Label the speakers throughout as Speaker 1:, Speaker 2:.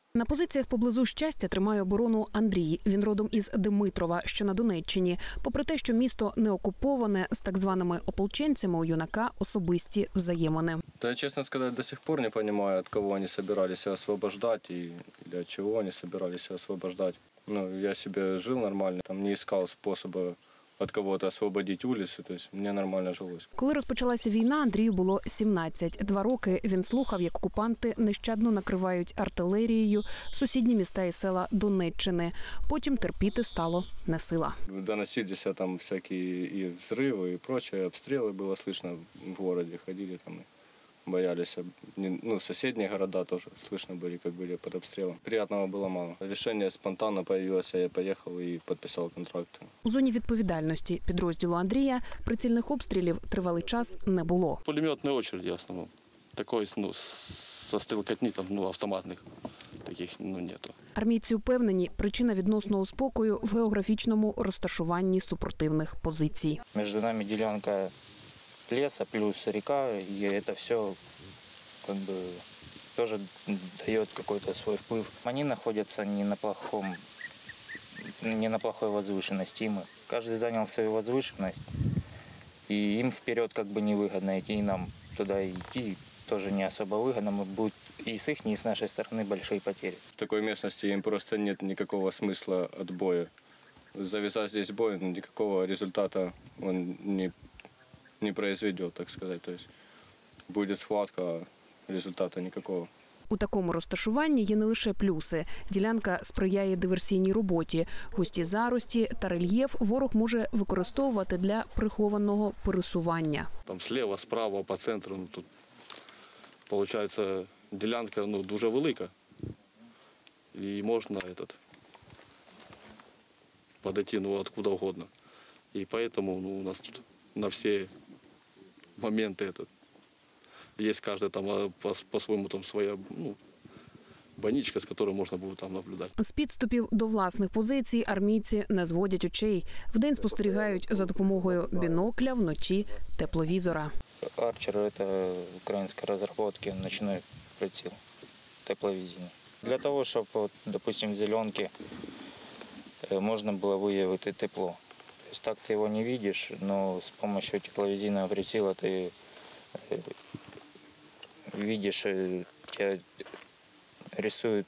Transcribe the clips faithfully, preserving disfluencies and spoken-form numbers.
Speaker 1: На позиціях поблизу Щастя тримає оборону Андрій. Він родом із Димитрова, що на Донеччині. Попри те, що місто не окуповане, з так званими ополченцями у юнака особисті взаємини.
Speaker 2: Да, честно сказать, до сих пор не понимаю, от кого они собирались освобождать и от чего они собирались освобождать. Ну, я себе жил нормально, там не искал способа від кого-то освободити вулицю, тобто мені нормально жилось.
Speaker 1: Коли розпочалася війна, Андрію було сімнадцять. Два роки він слухав, як окупанти нещадно накривають артилерією сусідні міста і села Донеччини. Потім терпіти стало не сила.
Speaker 2: Доносилися там всякі і взриви, і прочее, обстріли було слышно в місті, ходили там. Боялись. Ну, соседние города тоже слышно были, как были под обстрелом. Приятного было мало. Решение спонтанно появилось, я поехал и подписал контракт.
Speaker 1: У зоні відповідальності підрозділу Андрія прицільних обстрілів тривалий час не було.
Speaker 3: Пулеметные очереди в основном. Такой, ну, со стрелкотни, там, ну, автоматных таких, ну, нету.
Speaker 1: Армійці впевнені, причина відносного спокою в географічному розташуванні супротивних позицій.
Speaker 4: Між нами ділянка леса плюс река, и это все как бы тоже дает какой-то свой вплыв. Они находятся не на плохом, не на плохой возвышенности. Мы. Каждый занял свою возвышенность, и им вперед как бы невыгодно идти, и нам туда идти тоже не особо выгодно. Будет и с их, и с нашей стороны большие потери.
Speaker 2: В такой местности им просто нет никакого смысла отбоя. Завязать здесь бой, никакого результата он не не произведет, так сказать. То есть будет схватка, а результата никакого.
Speaker 1: У такому розташуванні є не лише плюси. Ділянка сприяє диверсійній роботі. Густі зарості та рельєф ворог може використовувати для прихованого пересування.
Speaker 3: Там слева, справа, по центру, ну, тут, виходить, ділянка, ну, дуже велика. І можна этот, подойти, ну, откуда угодно. І поэтому, ну, у нас тут на все моменты этот. Есть каждая там по-своему там своя, ну, банічка, з якою можна буде там наблюдати.
Speaker 1: З підступів до власних позицій армійці не зводять очей. Вдень спостерігають за допомогою бінокля, вночі – тепловізора.
Speaker 4: Арчер – це українська розробка, ночний приціл, тепловізійний. Для того, щоб, допустим, в зеленці можна було виявити тепло. То есть так ты его не видишь, но с помощью тепловизийного прицела ты видишь, тебя рисует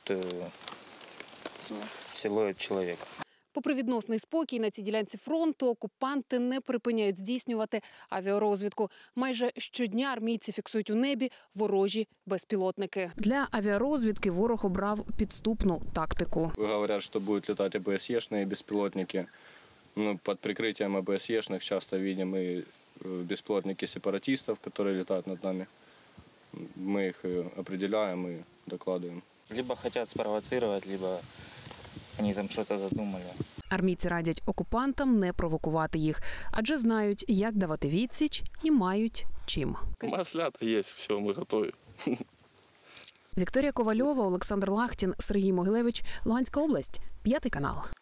Speaker 4: силуэт человека.
Speaker 1: Попри відносний спокій, на цій ділянці фронту окупанти не припиняють здійснювати авіарозвідку. Майже щодня армійці фіксують у небі ворожі безпілотники. Для авіарозвідки ворог обрав підступну тактику.
Speaker 2: Говорять, що будуть літати ОБСЄшні безпілотники. Ну, под прикрытием ОБСЕшных часто видим и беспилотники сепаратистов, которые летают над нами. Мы их определяем и докладываем.
Speaker 4: Либо хотят спровоцировать, либо они там что-то задумали.
Speaker 1: Армійці радять окупантам не провокувати їх, адже знають, як давати відсіч і мають чим.
Speaker 3: Маслята є, все, ми готові.
Speaker 1: Вікторія Ковальова, Олександр Лахтін, Сергій Могилевич, Луганська область, п'ятий канал.